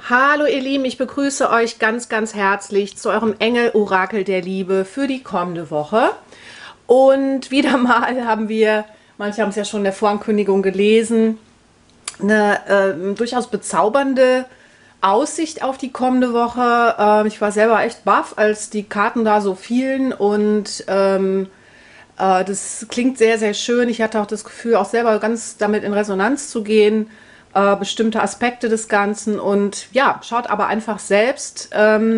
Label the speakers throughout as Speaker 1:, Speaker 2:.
Speaker 1: Hallo ihr Lieben, ich begrüße euch ganz, ganz herzlich zu eurem Engel-Orakel der Liebe für die kommende Woche. Und wieder mal haben wir, manche haben es ja schon in der Vorankündigung gelesen, eine durchaus bezaubernde Aussicht auf die kommende Woche. Ich war selber echt baff, als die Karten da so fielen und das klingt sehr, sehr schön. Ich hatte auch das Gefühl, auch selber ganz damit in Resonanz zu gehen, bestimmte Aspekte des Ganzen. Und ja, schaut aber einfach selbst,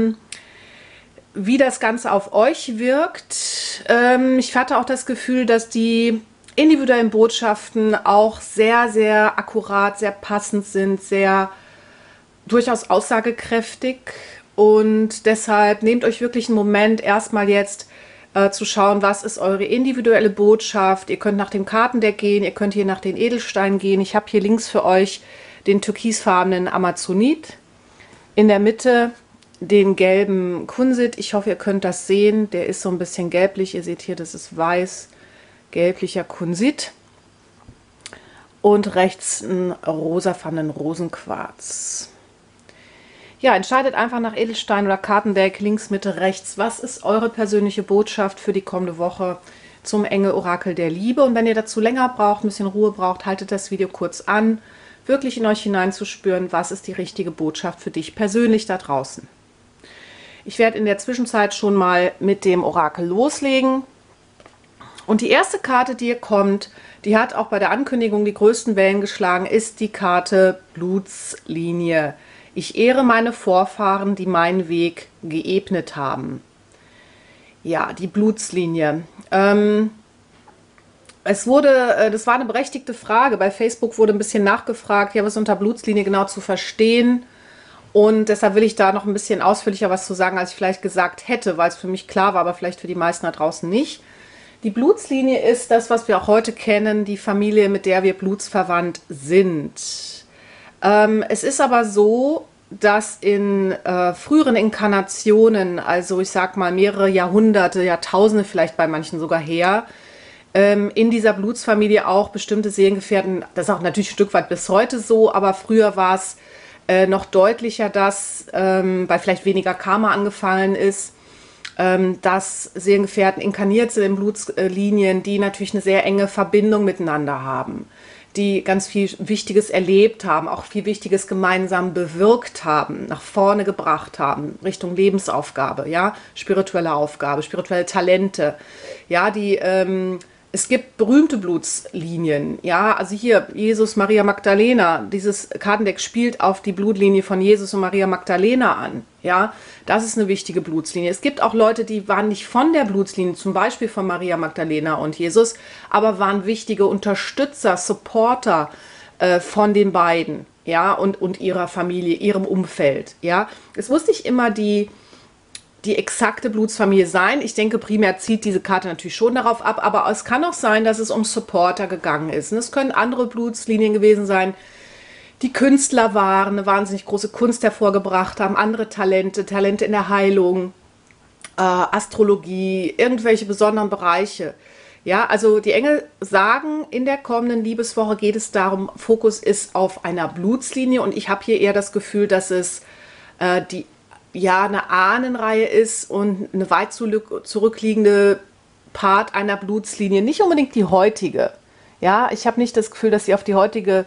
Speaker 1: wie das Ganze auf euch wirkt. Ich hatte auch das Gefühl, dass die individuellen Botschaften auch sehr, sehr akkurat, sehr passend sind, sehr durchaus aussagekräftig. Und deshalb nehmt euch wirklich einen Moment, erstmal jetzt zu schauen, was ist eure individuelle Botschaft. Ihr könnt nach dem Kartendeck gehen, ihr könnt hier nach den Edelsteinen gehen. Ich habe hier links für euch den türkisfarbenen Amazonit, in der Mitte den gelben Kunsit. Ich hoffe, ihr könnt das sehen. Der ist so ein bisschen gelblich. Ihr seht hier, das ist weiß, gelblicher Kunsit. Und rechts einen rosafarbenen Rosenquarz. Ja, entscheidet einfach nach Edelstein oder Kartendeck, links, Mitte, rechts. Was ist eure persönliche Botschaft für die kommende Woche zum Engel-Orakel der Liebe? Und wenn ihr dazu länger braucht, ein bisschen Ruhe braucht, haltet das Video kurz an, wirklich in euch hineinzuspüren, was ist die richtige Botschaft für dich persönlich da draußen. Ich werde in der Zwischenzeit schon mal mit dem Orakel loslegen. Und die erste Karte, die hier kommt, die hat auch bei der Ankündigung die größten Wellen geschlagen, ist die Karte Blutslinie. Ich ehre meine Vorfahren, die meinen Weg geebnet haben. Ja, die Blutslinie. Das war eine berechtigte Frage. Bei Facebook wurde ein bisschen nachgefragt, ja, was unter Blutslinie genau zu verstehen. Und deshalb will ich da noch ein bisschen ausführlicher was zu sagen, als ich vielleicht gesagt hätte, weil es für mich klar war, aber vielleicht für die meisten da draußen nicht. Die Blutslinie ist das, was wir auch heute kennen, die Familie, mit der wir blutsverwandt sind. Es ist aber so, dass in früheren Inkarnationen, also ich sag mal mehrere Jahrhunderte, Jahrtausende vielleicht bei manchen sogar her, in dieser Blutsfamilie auch bestimmte Seelengefährten, das ist auch natürlich ein Stück weit bis heute so, aber früher war es noch deutlicher, dass, weil vielleicht weniger Karma angefallen ist, dass Seelengefährten inkarniert sind in Blutslinien, die natürlich eine sehr enge Verbindung miteinander haben, die ganz viel Wichtiges erlebt haben, auch viel Wichtiges gemeinsam bewirkt haben, nach vorne gebracht haben, Richtung Lebensaufgabe, ja, spirituelle Aufgabe, spirituelle Talente, ja, es gibt berühmte Blutslinien, ja, also hier Jesus, Maria Magdalena, dieses Kartendeck spielt auf die Blutlinie von Jesus und Maria Magdalena an, ja, das ist eine wichtige Blutslinie. Es gibt auch Leute, die waren nicht von der Blutslinie, zum Beispiel von Maria Magdalena und Jesus, aber waren wichtige Unterstützer, Supporter von den beiden, ja, und ihrer Familie, ihrem Umfeld, ja. Es muss nicht immer die exakte Blutsfamilie sein. Ich denke, primär zieht diese Karte natürlich schon darauf ab, aber es kann auch sein, dass es um Supporter gegangen ist. Und es können andere Blutslinien gewesen sein, die Künstler waren, eine wahnsinnig große Kunst hervorgebracht haben, andere Talente, Talente in der Heilung, Astrologie, irgendwelche besonderen Bereiche. Ja, also die Engel sagen, in der kommenden Liebeswoche geht es darum, Fokus ist auf einer Blutslinie und ich habe hier eher das Gefühl, dass es eine Ahnenreihe ist und eine weit zurückliegende Part einer Blutslinie, nicht unbedingt die heutige. Ja, ich habe nicht das Gefühl, dass sie auf die heutige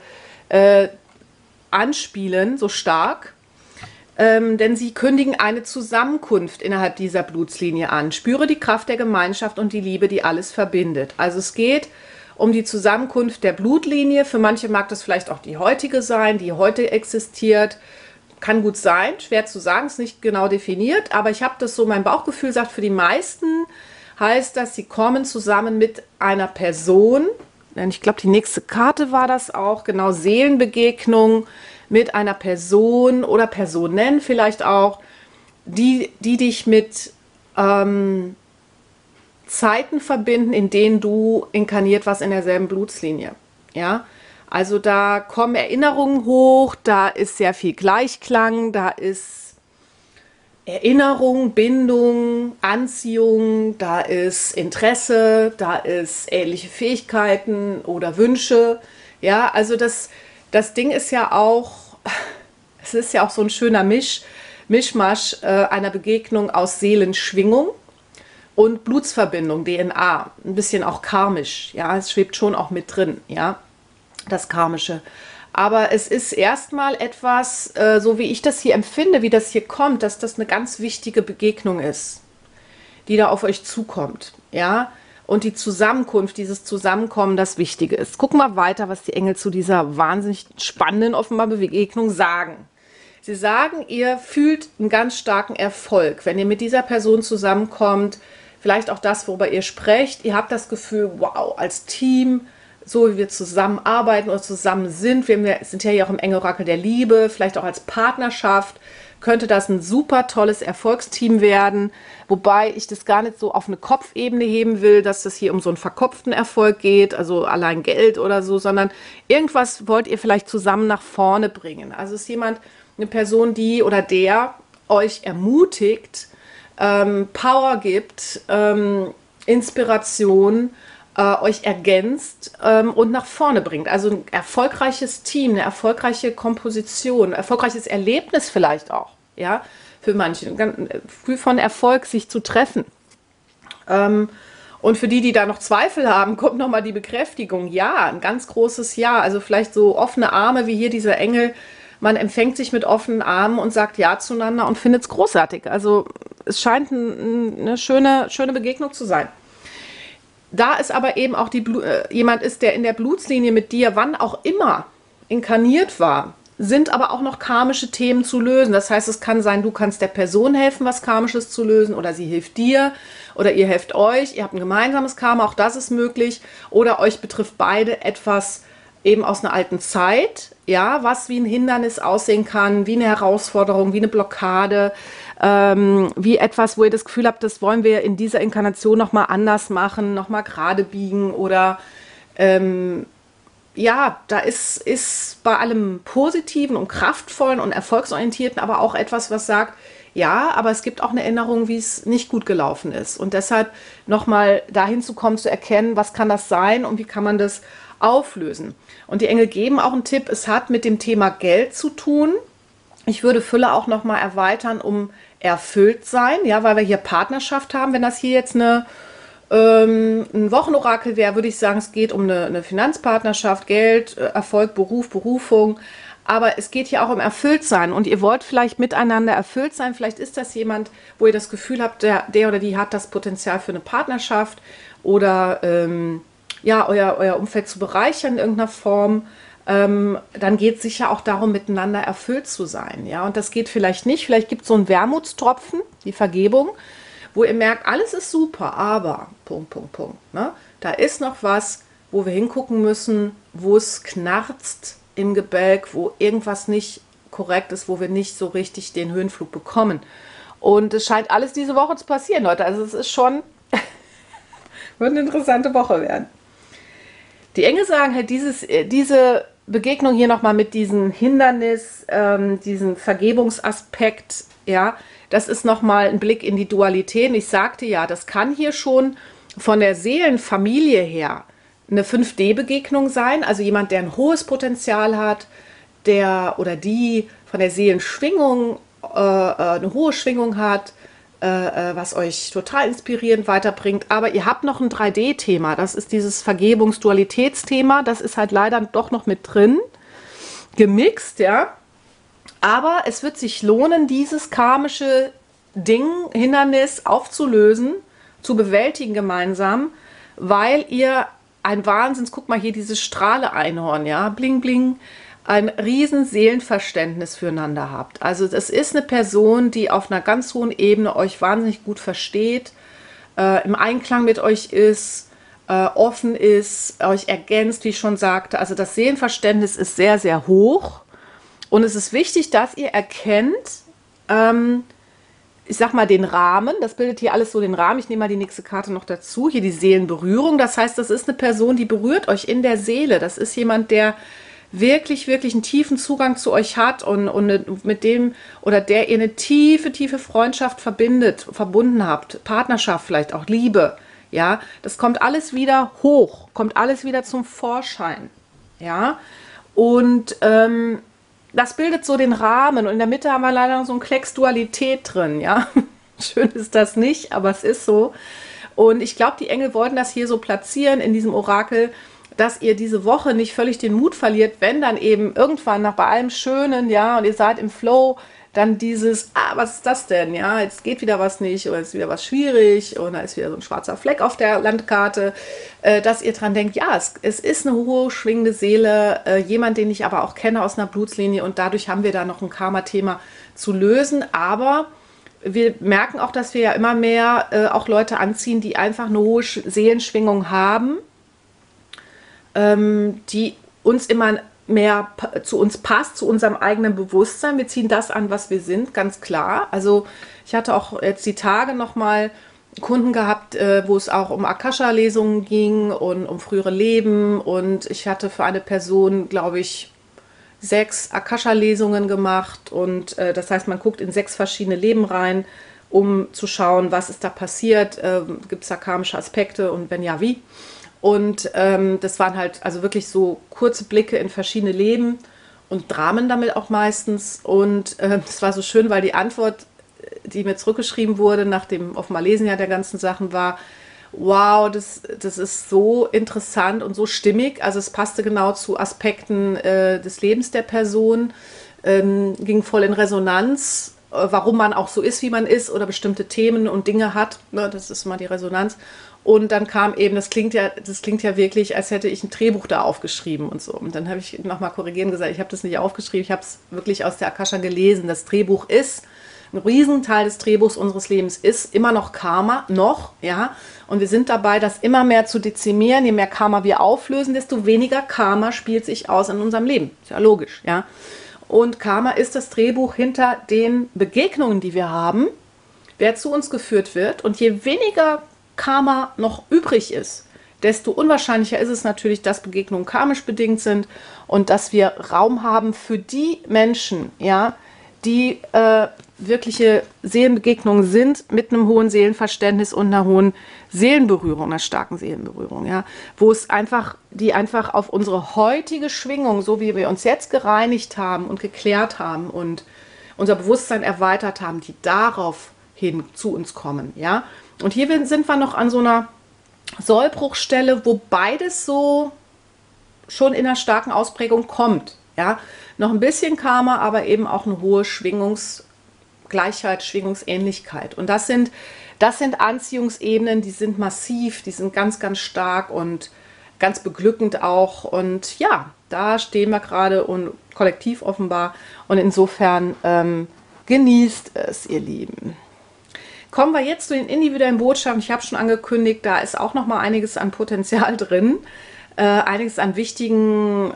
Speaker 1: anspielen, so stark, denn sie kündigen eine Zusammenkunft innerhalb dieser Blutslinie an. Spüre die Kraft der Gemeinschaft und die Liebe, die alles verbindet. Also es geht um die Zusammenkunft der Blutlinie. Für manche mag das vielleicht auch die heutige sein, die heute existiert. Kann gut sein, schwer zu sagen, ist nicht genau definiert, aber ich habe das so, mein Bauchgefühl sagt, für die meisten heißt das, sie kommen zusammen mit einer Person, denn ich glaube, die nächste Karte war das auch, genau, Seelenbegegnung mit einer Person oder Personen vielleicht auch, die dich mit Zeiten verbinden, in denen du inkarniert warst in derselben Blutslinie, ja. Also da kommen Erinnerungen hoch, da ist sehr viel Gleichklang, da ist Erinnerung, Bindung, Anziehung, da ist Interesse, da ist ähnliche Fähigkeiten oder Wünsche. Ja, also das Ding ist ja auch, Es ist ja auch so ein schöner Mischmasch einer Begegnung aus Seelenschwingung und Blutsverbindung, DNA, ein bisschen auch karmisch, ja, es schwebt schon auch mit drin, ja, das Karmische. Aber es ist erstmal etwas, so wie ich das hier empfinde, wie das hier kommt, dass das eine ganz wichtige Begegnung ist, die da auf euch zukommt, ja. Und die Zusammenkunft, dieses Zusammenkommen, das Wichtige ist. Gucken wir weiter, was die Engel zu dieser wahnsinnig spannenden, offenbar Begegnung sagen. Sie sagen, ihr fühlt einen ganz starken Erfolg, wenn ihr mit dieser Person zusammenkommt. Vielleicht auch das, worüber ihr sprecht. Ihr habt das Gefühl, wow, als Team, so wie wir zusammenarbeiten oder zusammen sind, wir sind ja hier auch im Engelorakel der Liebe, vielleicht auch als Partnerschaft, könnte das ein super tolles Erfolgsteam werden, wobei ich das gar nicht so auf eine Kopfebene heben will, dass das hier um so einen verkopften Erfolg geht, also allein Geld oder so, sondern irgendwas wollt ihr vielleicht zusammen nach vorne bringen. Also ist jemand, eine Person, die oder der euch ermutigt, Power gibt, Inspiration, euch ergänzt und nach vorne bringt. Also ein erfolgreiches Team, eine erfolgreiche Komposition, ein erfolgreiches Erlebnis vielleicht auch, ja, für manche. Ein Gefühl von Erfolg, sich zu treffen. Und für die, die da noch Zweifel haben, kommt nochmal die Bekräftigung. Ja, ein ganz großes Ja. Also vielleicht so offene Arme wie hier dieser Engel. Man empfängt sich mit offenen Armen und sagt Ja zueinander und findet es großartig. Also es scheint eine schöne Begegnung zu sein. Da es aber eben auch jemand ist, der in der Blutslinie mit dir, wann auch immer, inkarniert war, sind aber auch noch karmische Themen zu lösen. Das heißt, es kann sein, du kannst der Person helfen, was Karmisches zu lösen, oder sie hilft dir, oder ihr helft euch, ihr habt ein gemeinsames Karma, auch das ist möglich, oder euch betrifft beide etwas eben aus einer alten Zeit, ja, was wie ein Hindernis aussehen kann, wie eine Herausforderung, wie eine Blockade, wie etwas, wo ihr das Gefühl habt, das wollen wir in dieser Inkarnation nochmal anders machen, nochmal gerade biegen oder ja, da ist bei allem Positiven und Kraftvollen und Erfolgsorientierten aber auch etwas, was sagt, ja, aber es gibt auch eine Erinnerung, wie es nicht gut gelaufen ist. Und deshalb nochmal dahin zu kommen, zu erkennen, was kann das sein und wie kann man das auflösen. Und die Engel geben auch einen Tipp, es hat mit dem Thema Geld zu tun. Ich würde Fülle auch nochmal erweitern um erfüllt sein, ja, weil wir hier Partnerschaft haben. Wenn das hier jetzt ein Wochenorakel wäre, würde ich sagen, es geht um eine Finanzpartnerschaft, Geld, Erfolg, Beruf, Berufung. Aber es geht hier auch um Erfülltsein und ihr wollt vielleicht miteinander erfüllt sein. Vielleicht ist das jemand, wo ihr das Gefühl habt, der oder die hat das Potenzial für eine Partnerschaft oder ja, euer Umfeld zu bereichern in irgendeiner Form. Dann geht es sicher auch darum, miteinander erfüllt zu sein. Ja? Und das geht vielleicht nicht. Vielleicht gibt es so einen Wermutstropfen, die Vergebung, wo ihr merkt, alles ist super, aber Ne? Da ist noch was, wo wir hingucken müssen, wo es knarzt im Gebälk, wo irgendwas nicht korrekt ist, wo wir nicht so richtig den Höhenflug bekommen. Und es scheint alles diese Woche zu passieren, Leute. Also es ist schon, wird eine interessante Woche werden. Die Engel sagen halt, diese Begegnung hier nochmal mit diesem Hindernis, diesem Vergebungsaspekt, ja, das ist nochmal ein Blick in die Dualität. Ich sagte ja, das kann hier schon von der Seelenfamilie her eine 5D-Begegnung sein, also jemand, der ein hohes Potenzial hat, der oder die von der Seelenschwingung eine hohe Schwingung hat, was euch total inspirierend weiterbringt. Aber ihr habt noch ein 3D-Thema, das ist dieses Vergebungs-Dualitätsthema, das ist halt leider doch noch mit drin, gemixt, ja. Aber es wird sich lohnen, dieses karmische Ding, Hindernis aufzulösen, zu bewältigen gemeinsam, weil ihr ein Wahnsinns, guck mal hier dieses Strahle-Einhorn, ja, bling bling, ein riesen Seelenverständnis füreinander habt. Also das ist eine Person, die auf einer ganz hohen Ebene euch wahnsinnig gut versteht, im Einklang mit euch ist, offen ist, euch ergänzt, wie ich schon sagte. Also das Seelenverständnis ist sehr, sehr hoch. Und es ist wichtig, dass ihr erkennt, ich sag mal, den Rahmen, das bildet hier alles so den Rahmen. Ich nehme mal die nächste Karte noch dazu. Hier die Seelenberührung. Das heißt, das ist eine Person, die berührt euch in der Seele. Das ist jemand, der wirklich, wirklich einen tiefen Zugang zu euch hat und mit dem oder der ihr eine tiefe, tiefe Freundschaft verbunden habt. Partnerschaft vielleicht auch, Liebe. Ja, das kommt alles wieder hoch, kommt alles wieder zum Vorschein. Ja, und das bildet so den Rahmen und in der Mitte haben wir leider noch so einen Klecks Dualität drin, ja. Schön ist das nicht, aber es ist so. Und ich glaube, die Engel wollten das hier so platzieren in diesem Orakel, dass ihr diese Woche nicht völlig den Mut verliert, wenn dann eben irgendwann nach bei allem Schönen, ja, und ihr seid im Flow, dann dieses, was ist das denn, ja, jetzt geht wieder was nicht oder ist wieder was schwierig oder ist wieder so ein schwarzer Fleck auf der Landkarte, dass ihr dran denkt, ja, es ist eine hohe schwingende Seele, jemand, den ich aber auch kenne aus einer Blutslinie und dadurch haben wir da noch ein Karma-Thema zu lösen, aber wir merken auch, dass wir ja immer mehr auch Leute anziehen, die einfach eine hohe Seelenschwingung haben, die uns immer mehr zu uns passt, zu unserem eigenen Bewusstsein. Wir ziehen das an, was wir sind, ganz klar. Also ich hatte auch jetzt die Tage nochmal Kunden gehabt, wo es auch um Akasha-Lesungen ging und um frühere Leben. Und ich hatte für eine Person, glaube ich, 6 Akasha-Lesungen gemacht. Und das heißt, man guckt in 6 verschiedene Leben rein, um zu schauen, was ist da passiert, gibt es da karmische Aspekte und wenn ja, wie. Und das waren halt also wirklich so kurze Blicke in verschiedene Leben und Dramen damit auch meistens. Und das war so schön, weil die Antwort, die mir zurückgeschrieben wurde, nach dem offenbar Lesen ja der ganzen Sachen, war, wow, das ist so interessant und so stimmig. Also es passte genau zu Aspekten des Lebens der Person, ging voll in Resonanz, warum man auch so ist, wie man ist oder bestimmte Themen und Dinge hat. Ne, das ist mal die Resonanz. Und dann kam eben, das klingt ja wirklich, als hätte ich ein Drehbuch da aufgeschrieben und so. Und dann habe ich nochmal korrigieren gesagt, ich habe das nicht aufgeschrieben, ich habe es wirklich aus der Akasha gelesen. Das Drehbuch ist, ein Riesenteil des Drehbuchs unseres Lebens ist immer noch Karma, ja. Und wir sind dabei, das immer mehr zu dezimieren. Je mehr Karma wir auflösen, desto weniger Karma spielt sich aus in unserem Leben. Ist ja logisch, ja. Und Karma ist das Drehbuch hinter den Begegnungen, die wir haben, wer zu uns geführt wird. Und je weniger Karma noch übrig ist, desto unwahrscheinlicher ist es natürlich, dass Begegnungen karmisch bedingt sind und dass wir Raum haben für die Menschen, ja, die wirkliche Seelenbegegnungen sind mit einem hohen Seelenverständnis und einer hohen Seelenberührung, einer starken Seelenberührung, ja, wo es einfach, die einfach auf unsere heutige Schwingung, so wie wir uns jetzt gereinigt haben und geklärt haben und unser Bewusstsein erweitert haben, die darauf hin zu uns kommen, ja. Und hier sind wir noch an so einer Sollbruchstelle, wo beides so schon in einer starken Ausprägung kommt. Ja? Noch ein bisschen Karma, aber eben auch eine hohe Schwingungsgleichheit, Schwingungsähnlichkeit. Und das sind Anziehungsebenen, die sind massiv, die sind ganz, ganz stark und ganz beglückend auch. Und ja, da stehen wir gerade und kollektiv offenbar. Und insofern genießt es, ihr Lieben. Kommen wir jetzt zu den individuellen Botschaften. Ich habe schon angekündigt, da ist auch noch mal einiges an Potenzial drin, einiges an wichtigen,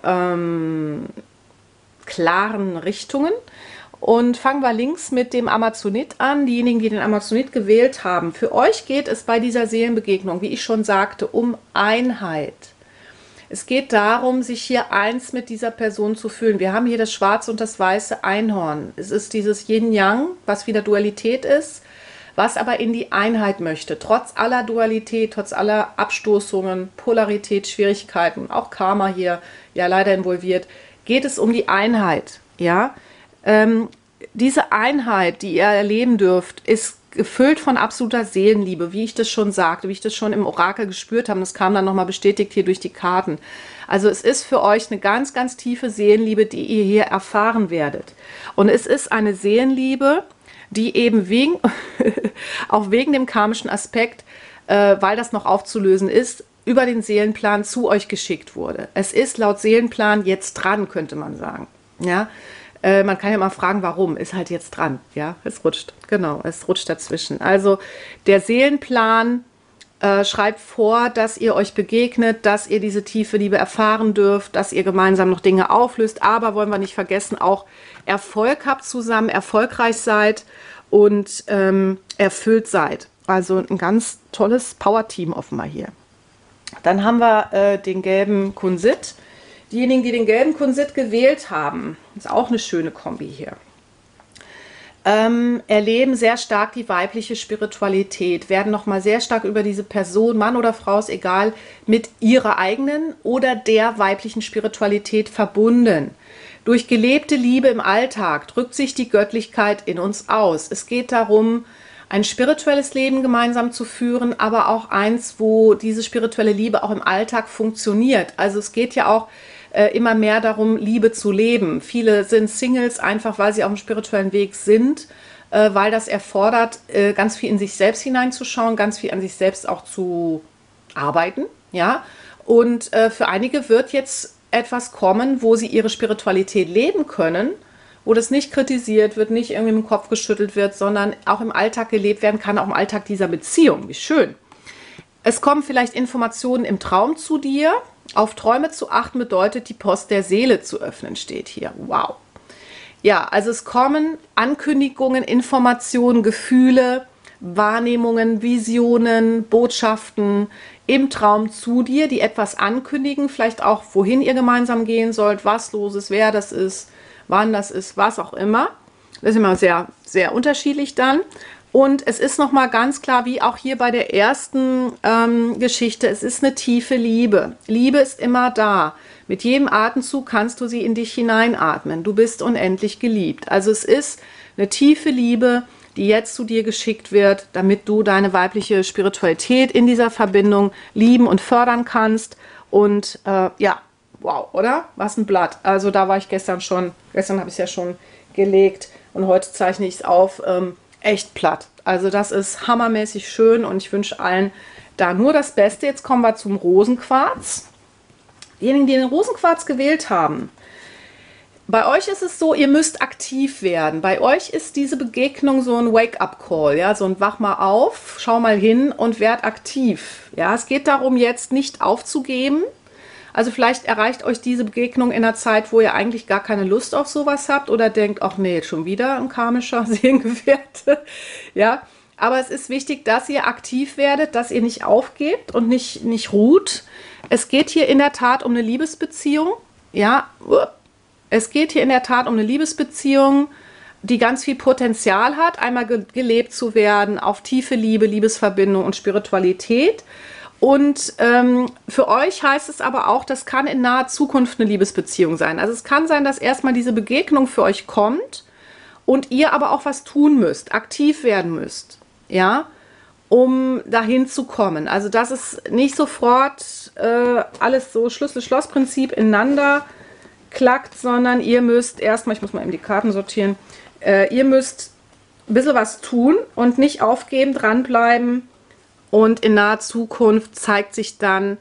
Speaker 1: klaren Richtungen. Und fangen wir links mit dem Amazonit an. Diejenigen, die den Amazonit gewählt haben, für euch geht es bei dieser Seelenbegegnung, wie ich schon sagte, um Einheit. Es geht darum, sich hier eins mit dieser Person zu fühlen. Wir haben hier das schwarze und das weiße Einhorn. Es ist dieses Yin-Yang, was wieder Dualität ist, was aber in die Einheit möchte. Trotz aller Dualität, trotz aller Abstoßungen, Polarität, Schwierigkeiten, auch Karma hier ja leider involviert, geht es um die Einheit. Ja? Diese Einheit, die ihr erleben dürft, ist gefüllt von absoluter Seelenliebe, wie ich das schon sagte, wie ich das schon im Orakel gespürt habe. Das kam dann nochmal bestätigt hier durch die Karten. Also es ist für euch eine ganz, ganz tiefe Seelenliebe, die ihr hier erfahren werdet. Und es ist eine Seelenliebe, die eben auch wegen dem karmischen Aspekt, weil das noch aufzulösen ist, über den Seelenplan zu euch geschickt wurde. Es ist laut Seelenplan jetzt dran, könnte man sagen. Ja? Man kann ja mal fragen, warum, ist halt jetzt dran. Ja, es rutscht, genau, es rutscht dazwischen. Also der Seelenplan schreibt vor, dass ihr euch begegnet, dass ihr diese tiefe Liebe erfahren dürft, dass ihr gemeinsam noch Dinge auflöst, aber wollen wir nicht vergessen, auch Erfolg habt zusammen, erfolgreich seid und erfüllt seid. Also ein ganz tolles Power-Team offenbar hier. Dann haben wir den gelben Kunsit. Diejenigen, die den gelben Kunsit gewählt haben, ist auch eine schöne Kombi hier, erleben sehr stark die weibliche Spiritualität, werden nochmal sehr stark über diese Person, Mann oder Frau, ist egal, mit ihrer eigenen oder der weiblichen Spiritualität verbunden. Durch gelebte Liebe im Alltag drückt sich die Göttlichkeit in uns aus. Es geht darum, ein spirituelles Leben gemeinsam zu führen, aber auch eins, wo diese spirituelle Liebe auch im Alltag funktioniert. Also es geht ja auch immer mehr darum, Liebe zu leben. Viele sind Singles einfach, weil sie auf dem spirituellen Weg sind, weil das erfordert, ganz viel in sich selbst hineinzuschauen, ganz viel an sich selbst auch zu arbeiten. Ja? Und für einige wird jetzt etwas kommen, wo sie ihre Spiritualität leben können, wo das nicht kritisiert wird, nicht irgendwie im Kopf geschüttelt wird, sondern auch im Alltag gelebt werden kann, auch im Alltag dieser Beziehung. Wie schön. Es kommen vielleicht Informationen im Traum zu dir. Auf Träume zu achten bedeutet, die Post der Seele zu öffnen, steht hier. Wow. Ja, also es kommen Ankündigungen, Informationen, Gefühle, Wahrnehmungen, Visionen, Botschaften im Traum zu dir, die etwas ankündigen, vielleicht auch, wohin ihr gemeinsam gehen sollt, was los ist, wer das ist, wann das ist, was auch immer. Das ist immer sehr, sehr unterschiedlich dann. Und es ist nochmal ganz klar, wie auch hier bei der ersten Geschichte, es ist eine tiefe Liebe. Liebe ist immer da. Mit jedem Atemzug kannst du sie in dich hineinatmen. Du bist unendlich geliebt. Also es ist eine tiefe Liebe, die jetzt zu dir geschickt wird, damit du deine weibliche Spiritualität in dieser Verbindung lieben und fördern kannst. Und ja, wow, oder? Was ein Blatt. Also da war ich gestern habe ich es ja schon gelegt und heute zeichne ich es auf. Echt platt. Also das ist hammermäßig schön und ich wünsche allen da nur das Beste. Jetzt kommen wir zum Rosenquarz. Diejenigen, die den Rosenquarz gewählt haben, bei euch ist es so, ihr müsst aktiv werden. Bei euch ist diese Begegnung so ein Wake-up-Call, ja, so ein Wach mal auf, schau mal hin und werd aktiv. Ja, es geht darum, jetzt nicht aufzugeben. Also vielleicht erreicht euch diese Begegnung in einer Zeit, wo ihr eigentlich gar keine Lust auf sowas habt oder denkt, ach nee, schon wieder ein karmischer Seelengefährte. Ja, aber es ist wichtig, dass ihr aktiv werdet, dass ihr nicht aufgebt und nicht ruht. Es geht hier in der Tat um eine Liebesbeziehung. Ja, es geht hier in der Tat um eine Liebesbeziehung, die ganz viel Potenzial hat, einmal gelebt zu werden auf tiefe Liebe, Liebesverbindung und Spiritualität. Und für euch heißt es aber auch, das kann in naher Zukunft eine Liebesbeziehung sein. Also es kann sein, dass erstmal diese Begegnung für euch kommt und ihr aber auch was tun müsst, aktiv werden müsst, ja, um dahin zu kommen. Also dass es nicht sofort alles so Schlüssel-Schloss-Prinzip ineinander klackt, sondern ihr müsst erstmal, ich muss mal eben die Karten sortieren, ihr müsst ein bisschen was tun und nicht aufgeben, dranbleiben. Und in naher Zukunft zeigt sich dann,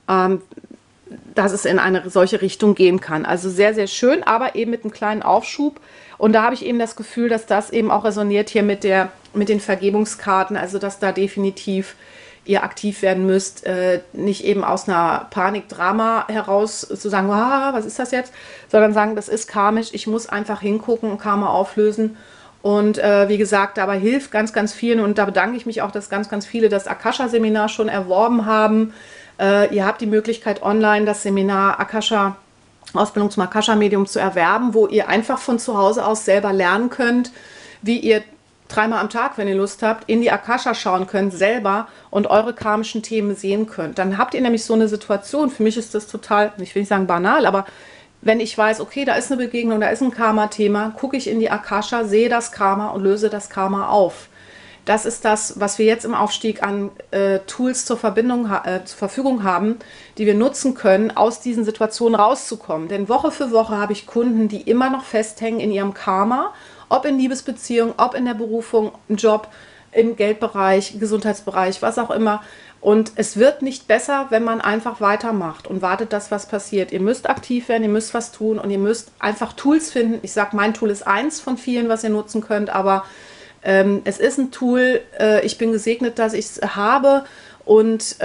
Speaker 1: dass es in eine solche Richtung gehen kann. Also sehr, sehr schön, aber eben mit einem kleinen Aufschub. Und da habe ich eben das Gefühl, dass das eben auch resoniert hier mit den Vergebungskarten. Also dass da definitiv ihr aktiv werden müsst. Nicht eben aus einer Panik-Drama heraus zu sagen, ah, was ist das jetzt? Sondern sagen, das ist karmisch. Ich muss einfach hingucken und Karma auflösen. Und wie gesagt, dabei hilft ganz, ganz vielen und da bedanke ich mich auch, dass ganz, ganz viele das Akasha-Seminar schon erworben haben. Ihr habt die Möglichkeit, online das Seminar Akasha, Ausbildung zum Akasha-Medium zu erwerben, wo ihr einfach von zu Hause aus selber lernen könnt, wie ihr 3-mal am Tag, wenn ihr Lust habt, in die Akasha schauen könnt, selber und eure karmischen Themen sehen könnt. Dann habt ihr nämlich so eine Situation, für mich ist das total, ich will nicht sagen banal, aber wenn ich weiß, okay, da ist eine Begegnung, da ist ein Karma-Thema, gucke ich in die Akasha, sehe das Karma und löse das Karma auf. Das ist das, was wir jetzt im Aufstieg an Tools zur Verfügung haben, die wir nutzen können, aus diesen Situationen rauszukommen. Denn Woche für Woche habe ich Kunden, die immer noch festhängen in ihrem Karma, ob in Liebesbeziehungen, ob in der Berufung, im Job, im Geldbereich, Gesundheitsbereich, was auch immer. Und es wird nicht besser, wenn man einfach weitermacht und wartet, dass was passiert. Ihr müsst aktiv werden, ihr müsst was tun und ihr müsst einfach Tools finden. Ich sage, mein Tool ist eins von vielen, was ihr nutzen könnt, aber es ist ein Tool, ich bin gesegnet, dass ich es habe und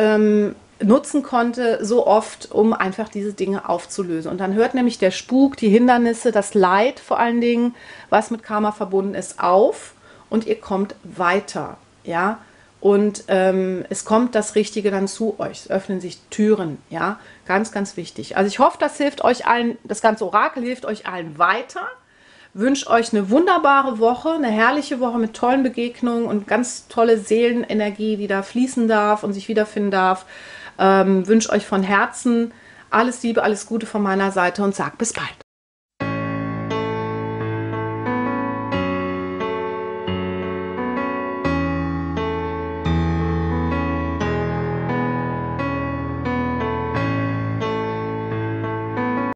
Speaker 1: nutzen konnte so oft, um einfach diese Dinge aufzulösen. Und dann hört nämlich der Spuk, die Hindernisse, das Leid vor allen Dingen, was mit Karma verbunden ist, auf und ihr kommt weiter, ja. Und es kommt das Richtige dann zu euch. Es öffnen sich Türen, ja, ganz, ganz wichtig. Also ich hoffe, das hilft euch allen, das ganze Orakel hilft euch allen weiter. Wünsche euch eine wunderbare Woche, eine herrliche Woche mit tollen Begegnungen und ganz tolle Seelenenergie, die da fließen darf und sich wiederfinden darf. Wünsche euch von Herzen alles Liebe, alles Gute von meiner Seite und sag bis bald.